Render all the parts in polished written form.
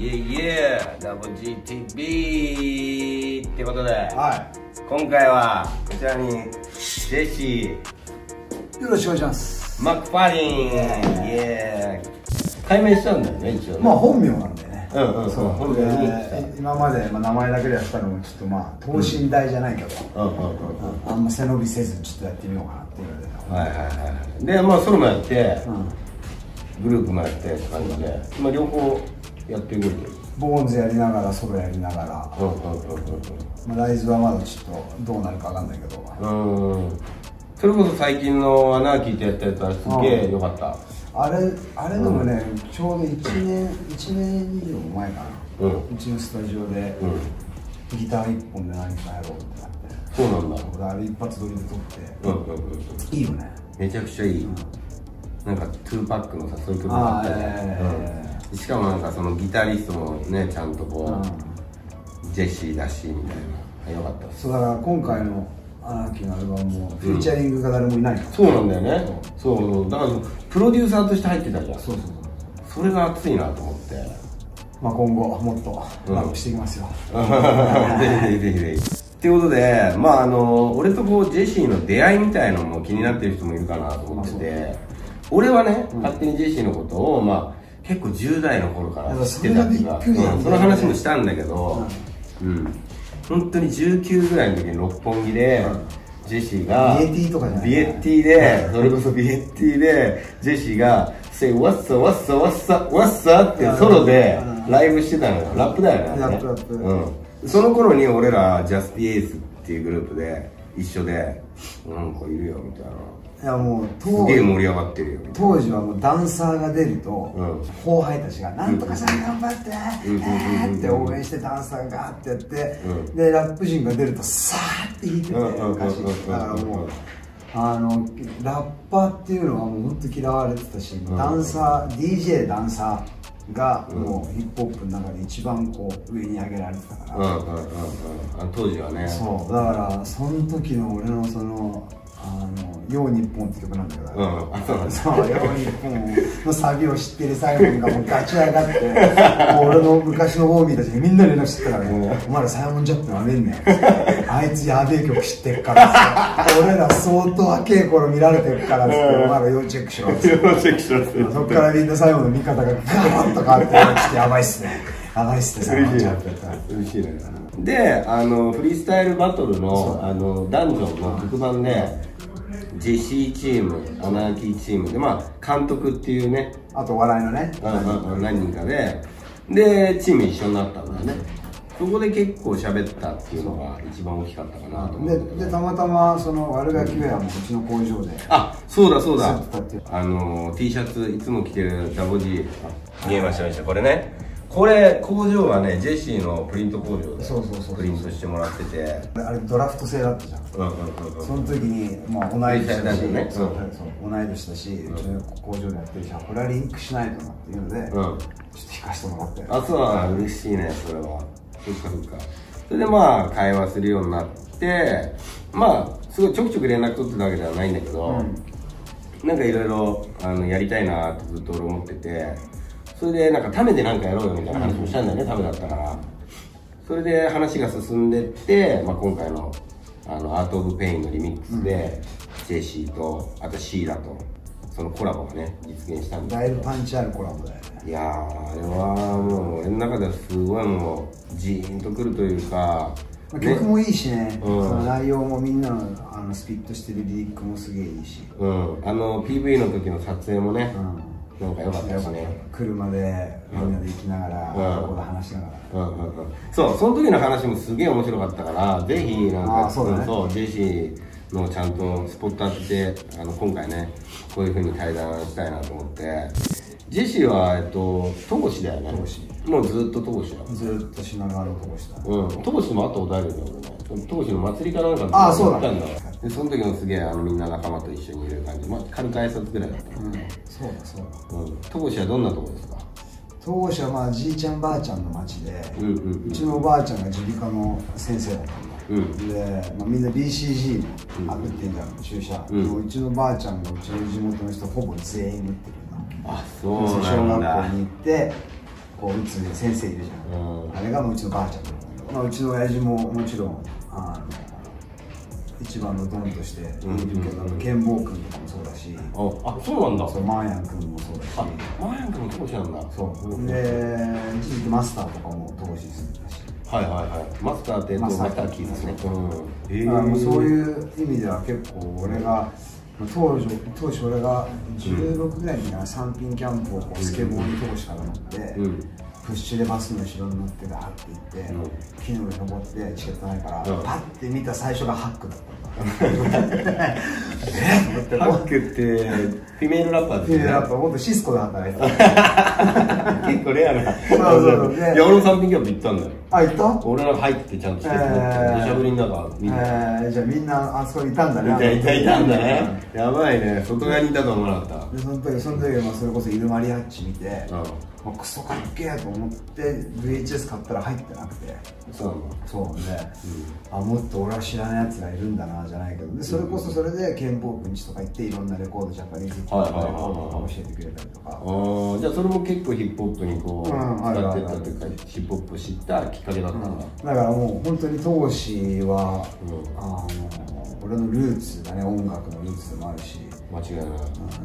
イエイエー WGTV ってことで、 は今回はこちらにジェシい、よろしくお願いします。 ー・マックファーリン、イエー解明したんだよね、一応ね。 まあ本名なんでね。 そう本名に今まで名前だけでやったのもちょっとまあ等身大じゃないけど、あんま背伸びせずちょっとやってみようかなっていうので。 はいはいはい。でまあソロもやって、グループもやってって感じで、まあ両方やって動いてる。 ボーンズやりながらソロやりながら、まあライズはまだちょっとどうなるかわかんないけど。 それこそ最近のアナーキーってやったやつはすげえ良かった。あれでもね、ちょうど1年以上前かな、うちのスタジオでギター1本で何かやろうってなって。 そうなんだ。 俺あれ一発撮りで撮って、いいよね。 めちゃくちゃいい。なんか2パックのさ、そういう曲があったり、しかもなんかそのギタリストもね、ちゃんとこうジェシーだしみたいな、よかったです。 そうだから今回のアナーキーのアルバムもフィーチャリングが誰もいないから、 そうなんだよね。そうだからプロデューサーとして入ってたじゃん。それが熱いなと思って、 まあ今後もっとラップしていきますよ。 ぜひぜひぜひ。っていうことで、まあ俺とこうジェシーの出会いみたいのも気になってる人もいるかなと思ってて、俺はね、勝手にジェシーのことをまあ結構10代の頃から知ってたっていうか、その話もしたんだけど、本当に19ぐらいの時に六本木でジェシーがビエティとかじゃない、 ビエティで、それこそビエティでジェシーが「Say what's up what's up what's up what's up」ってソロでライブしてたのよ。ラップだよね。 ラップ。 その頃に俺らジャスティエースっていうグループで一緒でなんかいるよみたいな。 いやもうすげえ盛り上がってるよ。 当時はもうダンサーが出ると後輩たちが「なんとかさん頑張って」って応援してダンサーがガーってやって、でラップ陣が出るとさーって弾いてて歌詞だからもうラッパーっていうのはもう本当嫌われてたし、ダンサー DJ ダンサーがもうヒップホップの中で一番こう上に上げられてたから、 当時はね。 そうだからその時の俺のそのよう日本って曲なんだけど、そうよう日本のサビを知ってるサイモンがもうガチ上がって、もう俺の昔のオーミーたちにみんな連絡してたからね、お前らサイモンジャップなめんねん、あいつやべえ曲知ってっからって、俺ら相当若え頃見られてるからって、お前ら要チェックしろって、そっからみんな最後の見方がガーッと変わってきて、やばいっすね、やばいっすね、サイモンジャップやったら嬉しいね。でフリースタイルバトルのダンジョンの特番でジェシーチーム、アナーキーチームで、まあ監督っていうね、あと笑いのね何人かでチーム一緒になったんだよね。そこで結構喋ったっていうのが一番大きかったかなと思って。 でたまたまその悪ガキウェアもうちの工場で、 そうだT シャツいつも着てるダボG見えましたこれね。これ工場はねジェシーのプリント工場でプリントしてもらってて、 あれドラフト制だったじゃん。その時にもう同い年だし、同い年だし、うちの工場でやってるし、これはリンクしないとなっていうのでちょっと弾かせてもらって。 そうだ、嬉しいねそれは。そっか。それでまあ会話するようになって、まあすごいちょくちょく連絡取ってたわけではないんだけど、なんかいろいろやりたいなってずっと俺思ってて、それでなんかタメでなんかやろうよみたいな話もしたんだよね、タメだったから。それで話が進んでって、まあ、今回のアート・オブ・ペインのリミックスで、ジェシーとあとシーラとそのコラボがね実現したんで、 だいぶパンチあるコラボだよね。いやー、 あれはもう俺の中ではすごいもうジーンとくるというか、 曲もいいしね、その内容もみんなのスピットしてるリリックもすげえいいし、 PV の時の撮影もね、なんか良かったですね。 車でみんなで行きながら、ここで話しながら、 その時の話もすげえ面白かったから、ぜひなんかジェシーのちゃんとスポット当てて、今回ねこういう風に対談したいなと思って。ジェシーは戸越だよね。もうずっと戸越だ。 ずっと品川の戸越だ。 戸越も会ったことあるよね俺ね。戸越の祭りかなんかそうだ。 でその時もすげえみんな仲間と一緒にいる感じ。まあ軽く挨拶ぐらいだった。 そうだ。 戸越はどんなとこですか？ 戸越はまあじいちゃんばあちゃんの町で、うちのおばあちゃんが耳鼻科の先生だったんだ。で、みんな BCG 打ってんじゃん、注射。うちのばあちゃんがうちの地元の人ほぼ全員打ってる。 そうなんだ。 小学校に行ってこう打つ先生いるじゃん、あれがもううちのばあちゃんだったけど、うちの親父ももちろん一番のドンとしているけど、ケンボー君とかもそうだし、 あ、そうなんだ。 そう、マーヤン君もそうだし、 マーヤン君も投資なんだ。 そうで、一時期マスターとかも投資するんだし、 はいはいはい、マスターってマスターキーですね。 もうそういう意味では結構俺が当時俺が16ぐらいに三品キャンプをこうスケボーに投資から乗って、プッシュでバスの後ろに乗ってガーって行って、木の上登ってチケットないから、パッて見た最初がハックだったんだ。 ハックってフィメールラッパーですね。 フィメールラッパー、もっとシスコで働いてた。 結構レアな。 そうそう。 いや、俺も三品キャンプ行ったんだよ。 あ、行った？ 俺ら入ってちゃんとチケット持って、土砂降りの中見て。 じゃあみんなあそこにいたんだね。 いたんだね。やばいね。外側にいたと思わなかった。 でその時はそれこそイルマリアッチ見て、クソかっけえと思って VHS 買ったら入ってなくて、そうで、もっと俺は知らないやつがいるんだなじゃないけど、でそれこそそれでケンポークんちとか行っていろんなレコード、ジャパニーズレコードとか教えてくれたりとか。 じゃあそれも結構ヒップホップにこう使ってたというか、ヒップホップを知ったきっかけだったんだ。 だからもう本当に当時は俺のルーツだね、音楽のルーツでもあるし、 間違いない。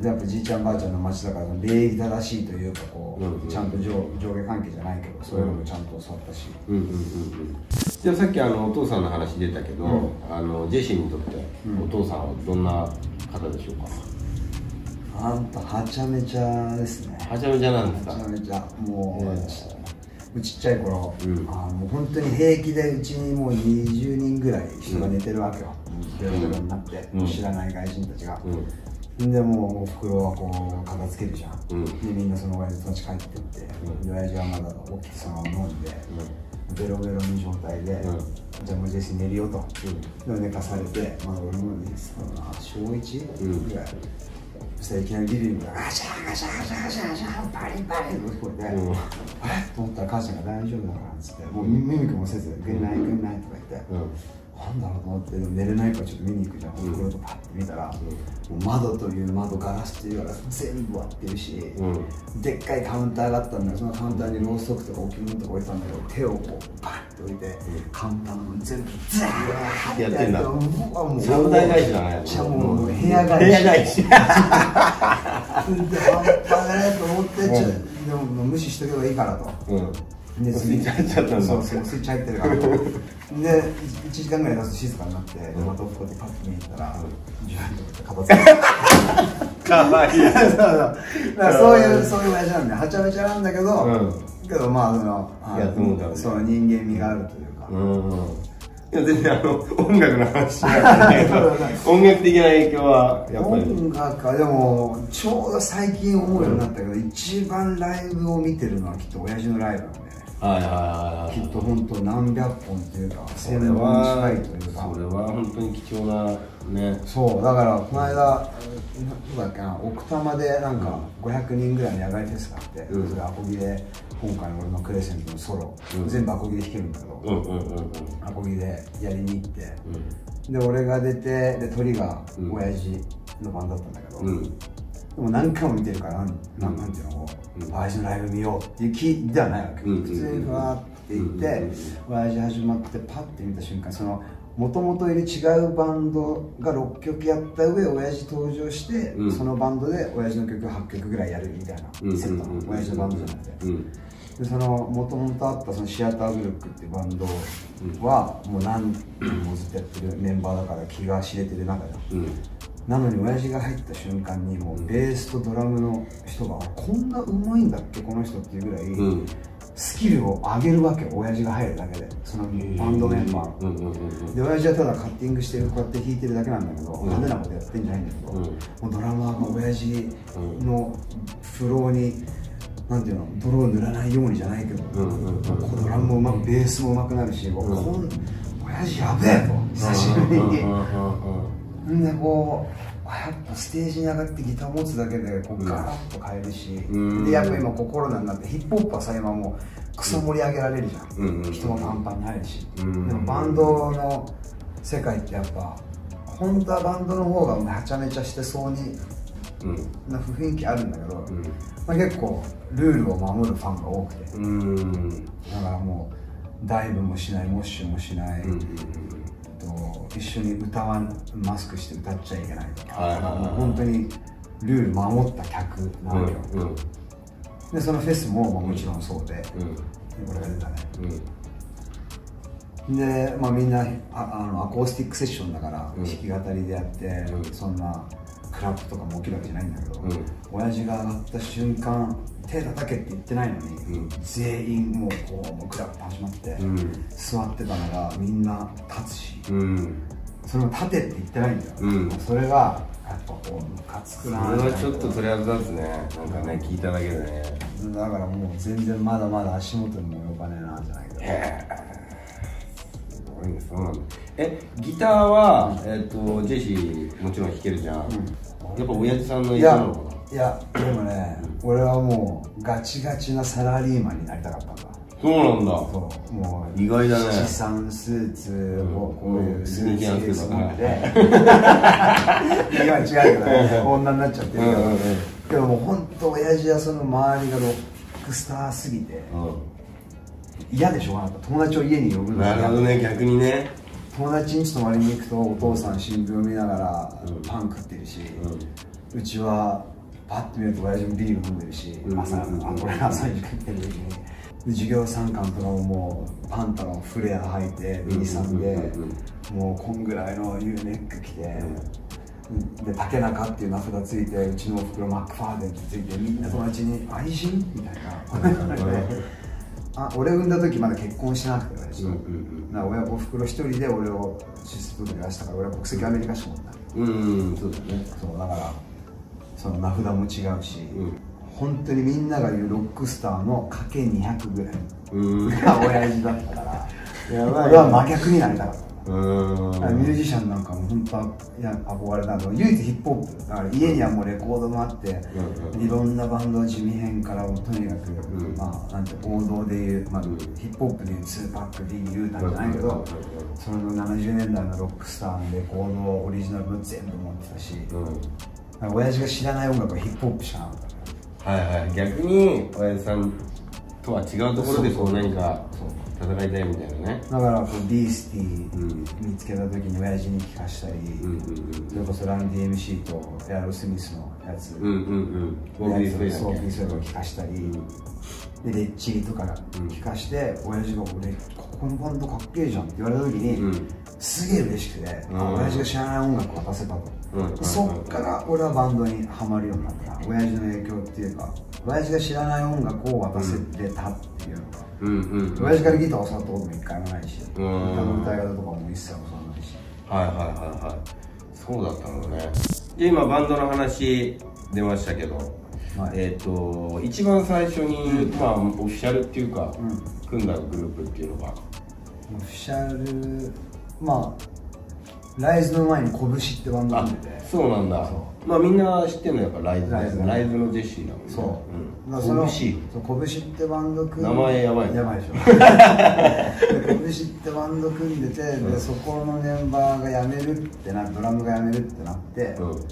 やっぱじいちゃんばあちゃんの町だから礼儀正しいというか、こうちゃんと上下関係じゃないけど、そういうのもちゃんと教わったし。 じゃあさっきお父さんの話出たけど、ジェシーにとってお父さんはどんな方でしょうか？ はちゃめちゃですね。 はちゃめちゃなんですか？ はちゃめちゃ、もうちっちゃい頃、もう本当に平気でうちにもう20人ぐらい人が寝てるわけよ。ベロベロになって、知らない外人たちが。でもうおふくろはこう片付けるじゃん。でみんなその親父と家帰ってって、で親父はまだ起きてそのまま飲んで、ベロベロの状態で、じゃあもうジェシー寝るよと。寝かされて、まだ俺も小1ぐらい。そしたらいきなりリビングがガシャガシャガシャガシャガシャバリバリと聞こえて、と思ったら母ちゃんが大丈夫だからっつって、もうミミクもせず、グンナイグンナイとか言って、なんだろうと思って、でも寝れないからちょっと見に行くじゃん。おふくろとパッて見たら、もう窓という窓、ガラスというガラス全部割ってるし、でっかいカウンターがあったんだけど、そのカウンターにローストクとか置物とか置いてたんだけど、手をこうパッて置いて、カウンターの全部ザーってやってんだ。 もうサブ大返しだね。 もう部屋返し。で、半端ないと思って、でも無視しとけばいいからと。 でスイッチ入っちゃったんだ。 そう、スイッチ入ってるから。で、1時間ぐらい出すと静かになって、またおふくろでパッと見に行ったら、ジュワッと片付けて。かわいい。そういう親父なんで、はちゃめちゃなんだけど、まあ、その人間味があるというか。 いや全然音楽の話じゃないけど音楽的な影響はやっぱり音楽か。でもちょうど最近思うようになったけど、一番ライブを見てるのはきっと親父のライブなんで、きっと本当何百本っていうか1000本近いというか、 それは本当に貴重なね。 そうだからこの間どうだっけな、奥多摩でなんか500人ぐらいの野外フェスがあって、それアコギで今回の俺のクレセントのソロ、全部アコギで弾けるんだけど、アコギでやりに行って、で俺が出て、で鳥が親父の番だったんだけど、でも何回も見てるから、なんていうの、親父のライブ見ようっていう気ではないわけ。普通にふわって行って、親父始まってパッて見た瞬間、そのもともといる違うバンドが6曲やった上、親父登場して、そのバンドで親父の曲8曲ぐらいやるみたいなセットの、親父のバンドじゃなくて。でそのもともとあったそのシアターブルックっていうバンドはもう何年もずっとやってるメンバーだから気が知れてる中で、なのに親父が入った瞬間にもうベースとドラムの人がこんなうまいんだっけこの人っていうぐらいスキルを上げるわけよ、親父が入るだけで、そのバンドメンバーで。親父はただカッティングしてる、こうやって弾いてるだけなんだけど、派手なことやってんじゃないんだけど、もうドラマーが親父のフローになんていうの、泥を塗らないようにじゃないけど、ドラムもうまく、ベースもうまくなるし、親父やべえと、久しぶりに。んでこう、やっぱステージに上がってギター持つだけでこうガラッと変えるし、でやっぱ今コロナになってヒップホップはさ、今もうクソ盛り上げられるじゃん。人もパンパンに入るし。でもバンドの世界ってやっぱ、本当はバンドの方がはちゃめちゃしてそうにな雰囲気あるんだけど、まあ、結構ルールを守るファンが多くて、だからもうダイブもしない、モッシュもしない、一緒にマスクして歌っちゃいけないとか、本当にルール守った客なわけよ。でそのフェスももちろんそうで、俺が出たね。で、まあ、みんなアコースティックセッションだから弾き語りでやって、そんなクラップとかも起きるわけじゃないんだけど、親父が上がった瞬間手叩けって言ってないのに、全員もうこうもうクラップ始まって、座ってたのがみんな立つし、それも立てって言ってないんだよ。それがやっぱこうムカつくな。 それはちょっと取り外すね。なんかね、聞いただけでね。 だからもう全然まだまだ足元にも及ばねえなじゃないけど。 そうなんだ。ギターはジェシーもちろん弾けるじゃん。やっぱ親父さんの影響なのかな。 いやでもね、俺はもうガチガチなサラリーマンになりたかったんだ。 そうなんだ。 そうもう意外だね。 七三スーツをこういうスーツケース持って今は違うけどね、女になっちゃってるけど、でももう本当親父はその周りがロックスターすぎて嫌でしょうがなかった。友達を家に呼ぶの。 なるほどね、逆にね。 友達ん家泊まりに行くとお父さん新聞見ながらパン食ってるし、うちはパッと見ると親父もビール飲んでるし、これ朝に食ってる時に授業参観とかももうパンタロンフレア履いて B さんでもうこんぐらいの U ネック着て、で竹中っていう名札ついて、うちのおふくろマックファーデンってついて、みんな友達に愛人みたいな俺産んだ時まだ結婚してなくて、親父とおふくろ一人で俺を出世届出したから、俺は国籍アメリカしか持ってない。 そうだね。 そうだからその名札も違うし、本当にみんなが言うロックスターのかけ200ぐらいが親父だったから、俺は真逆になりたかった。ミュージシャンなんかも本当は憧れたんだけど、唯一ヒップホップだから、家にはもうレコードもあって、いろんなバンド、地味編からとにかく、まあなんて王道でいう、まあ、ヒップホップでいう2パック D ユータンじゃないけど、その70年代のロックスターのレコードオリジナルの全部持ってたし、親父が知らない音楽はヒップホップしかなかった。 逆に親父さんとは違うところでこう何か戦いたいみたいなね。 だからこうビースティー見つけた時に親父に聞かしたり、それこそランディ MC とエアロスミスのやつ、 ボブ・リー・スウェイそういうのを聞かしたり、でレッチリとか聞かして、親父が「俺ここのバンドかっけえじゃん」って言われた時に、すげえ嬉しくて、親父が知らない音楽を渡せたと。そっから俺はバンドにハマるようになった。親父の影響っていうか、親父が知らない音楽を渡せてたっていうのが、親父からギターを教わったことも一回もないし、歌の歌い方とかも一切教わらないし。 そうだったのね。で今バンドの話出ましたけど、一番最初にまあオフィシャルっていうか組んだグループっていうのが、 オフィシャル、まあライズの前に拳ってバンド組んでて。 そうなんだ。まあみんな知ってるのやっぱライズのジェシーだもんね。 そう、拳ってバンド組んで、 名前やばいやばいでしょ。拳ってバンド組んでて、でそこのメンバーが辞めるってなって、ドラムが辞めるってなって、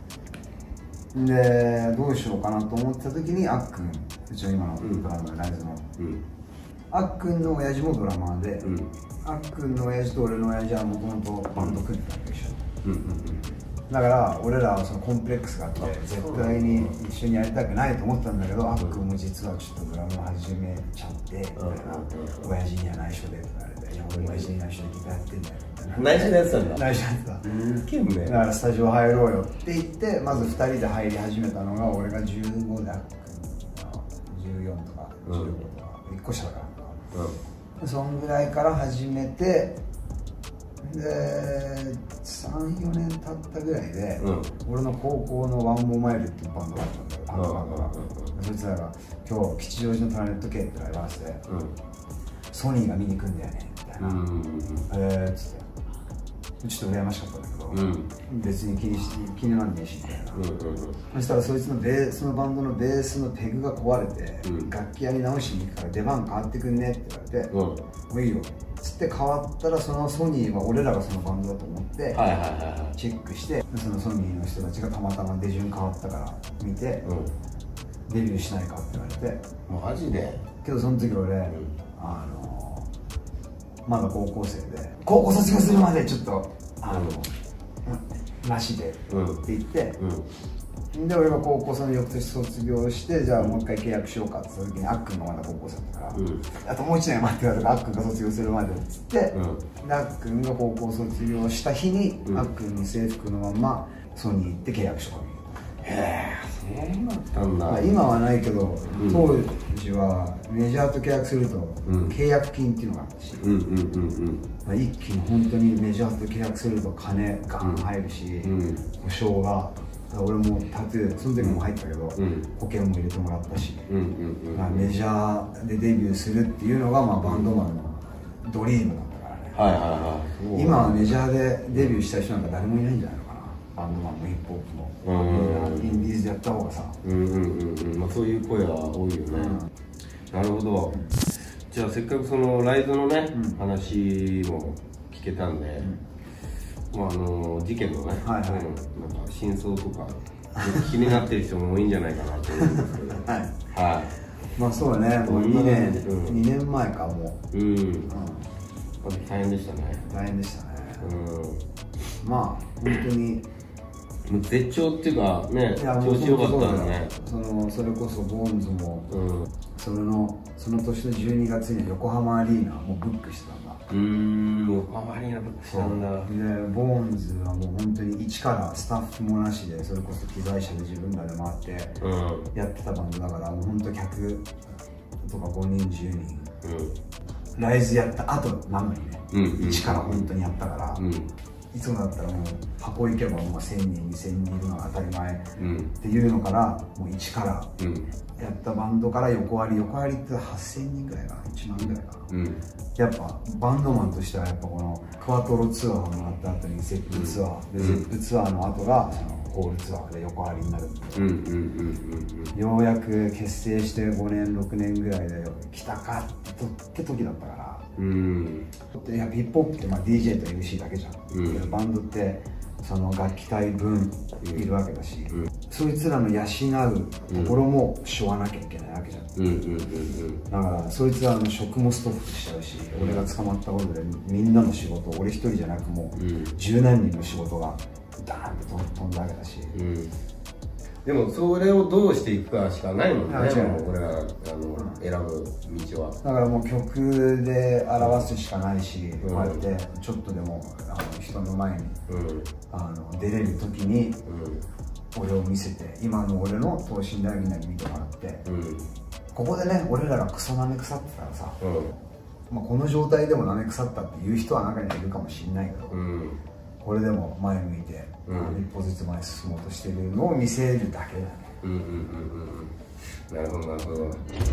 でどうしようかなと思ってた時に、あっくん、うちの今のドラムのライズのあっくんの親父もドラマーで、あっくんの親父と俺の親父はもともとバンド組んでたんで一緒に。だから俺らはそのコンプレックスがあって、絶対に一緒にやりたくないと思ったんだけど、あっくんも実はちょっとドラムを始めちゃってみたいな、親父には内緒でとか言われて、いや俺親父に内緒でギターやってんだよみたいな。 内緒でやってたんだ。 内緒でやってた。 ウケんね。 だからスタジオ入ろうよって言って、まず2人で入り始めたのが、俺が15であっくんが14とか15とか1個下だから、そんぐらいから始めて、で34年経ったぐらいで、俺の高校のワンモーマイルっていうバンドがあったんだよ、パンクバンドが。そいつらが今日吉祥寺のプラネット K ってライブハウスで、ソニーが見に行くんだよねみたいな、つってちょっと羨ましかったんだけど、 別に気になんねえしみたいな、そしたらそいつのそのバンドのベースのペグが壊れて、楽器屋に直しに行くから出番変わってくんねって言われて、もういいよつって変わったら、そのソニーは俺らがそのバンドだと思ってチェックして、そのソニーの人たちがたまたま出順変わったから見て、デビューしないかって言われて。 マジで？ けどその時俺、まだ高校生で、高校卒業するまでちょっとなしでって言って、で俺が高校その翌年卒業して、じゃあもう一回契約しようかって言った時に、あっくんがまだ高校生だったから、あともう1年待ってください、あっくんが卒業するまでっつって、あっくんが高校卒業した日に、あっくんに制服のままソニー行って契約しよう。 へえ、そうだったんだ。 今はないけど、当時はメジャーと契約すると契約金っていうのがあったし、一気に本当にメジャーと契約すると金ガン入るし、保証が、俺もタトゥーその時も入ったけど、保険も入れてもらったし、メジャーでデビューするっていうのがバンドマンのドリームなんだからね。今はメジャーでデビューした人なんか誰もいないんじゃないのかな、バンドマンもヒップホップも。インディーズでやった方がさ、 そういう声は多いよね。なるほど。じゃあせっかくそのライブのね話も聞けたんで、事件のねなんか真相とか気になってる人も多いんじゃないかなと思うんですけど。 まあそうだね、もう2年前かもう。 大変でしたね。 大変でしたね。まあ本当に絶頂っていうかね、調子良かったよね。 それこそボーンズも、その年の12月に横浜アリーナもうブックしてたんだ。 横浜アリーナブックしたんだ。でボーンズはもう本当に一からスタッフもなしで、それこそ機材車で自分らで回ってやってたバンドだから、もう本当客とか5人10人、ライズやった後なのにね、一から本当にやったから、いつもだったらもう箱行けばもう1000人2000人いるのが当たり前っていうのから、もう一からやったバンドから横割りって8000人ぐらいかな、1万ぐらいかな。やっぱバンドマンとしてはやっぱこのクワトロツアーをもらった後にゼップツアーで、ゼップツアーの後がそのホールツアーで横割りになるんで、ようやく結成して5年6年ぐらいで来たかって時だったから。やっぱヒップホップってDJ と MC だけじゃん。バンドってその楽器隊分いるわけだし、そいつらの養うところもしょわなきゃいけないわけじゃん。だからそいつらの職もストップしちゃうし、俺が捕まったことでみんなの仕事、俺一人じゃなくもう十何人の仕事がダーンと飛んだわけだし。 でもそれをどうしていくかしかないもんね、俺ら選ぶ道は。だからもう曲で表すしかないし、こうやってちょっとでも人の前に出れる時に俺を見せて、今の俺の等身大みんなに見てもらって、ここでね俺らがクソなめ腐ってたらさ、この状態でもなめ腐ったっていう人は中にはいるかもしれないけど、これでも前向いて一歩ずつ前に進もうとしてるのを見せるだけだね。 なるほどなるほど。